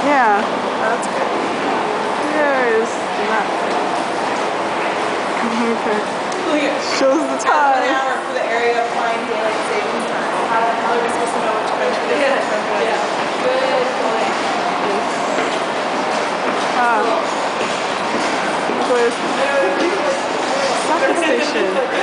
Yeah. That's good. There's that. Okay. Shows the time. 1 hour for the area applying daylight savings time. How are we supposed to know which country they are from? Yeah. Good point. Osaka Station.